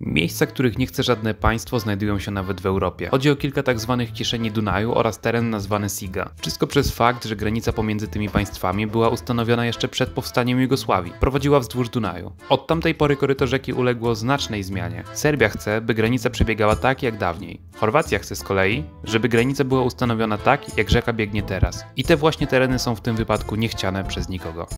Miejsca, których nie chce żadne państwo, znajdują się nawet w Europie. Chodzi o kilka tak zwanych kieszeni Dunaju oraz teren nazwany Siga. Wszystko przez fakt, że granica pomiędzy tymi państwami była ustanowiona jeszcze przed powstaniem Jugosławii. Prowadziła wzdłuż Dunaju. Od tamtej pory koryto rzeki uległo znacznej zmianie. Serbia chce, by granica przebiegała tak jak dawniej. Chorwacja chce z kolei, żeby granica była ustanowiona tak, jak rzeka biegnie teraz. I te właśnie tereny są w tym wypadku niechciane przez nikogo.